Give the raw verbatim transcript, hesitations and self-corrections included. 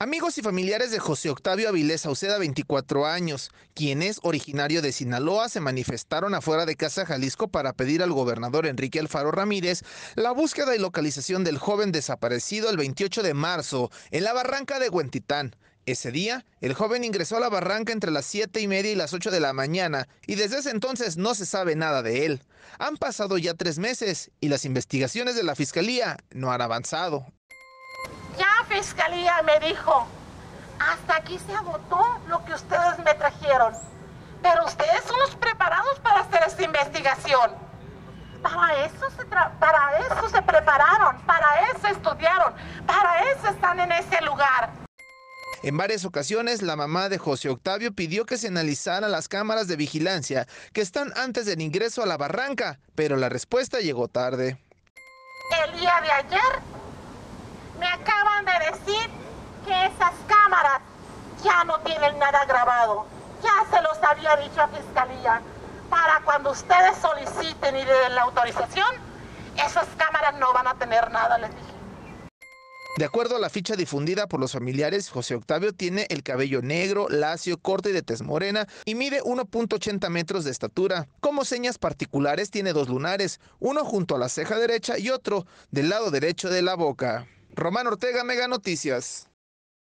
Amigos y familiares de José Octavio Avilés Sauceda, veinticuatro años, quien es originario de Sinaloa, se manifestaron afuera de Casa Jalisco para pedir al gobernador Enrique Alfaro Ramírez la búsqueda y localización del joven desaparecido el veintiocho de marzo en la barranca de Huentitán. Ese día, el joven ingresó a la barranca entre las siete y media y las ocho de la mañana y desde ese entonces no se sabe nada de él. Han pasado ya tres meses y las investigaciones de la fiscalía no han avanzado. Ya Fiscalía me dijo, hasta aquí se agotó lo que ustedes me trajeron, pero ustedes son los preparados para hacer esta investigación. Para eso se, tra para eso se prepararon, para eso estudiaron, para eso están en ese lugar. En varias ocasiones, la mamá de José Octavio pidió que se analizaran las cámaras de vigilancia que están antes del ingreso a la barranca, pero la respuesta llegó tarde. El día de ayer me acaban de decir que esas cámaras ya no tienen nada grabado. Ya se los había dicho a Fiscalía. Para cuando ustedes soliciten y den la autorización, esas cámaras no van a tener nada, les dije. De acuerdo a la ficha difundida por los familiares, José Octavio tiene el cabello negro, lacio, corto y de tez morena y mide uno punto ochenta metros de estatura. Como señas particulares tiene dos lunares, uno junto a la ceja derecha y otro del lado derecho de la boca. Román Ortega, Mega Noticias.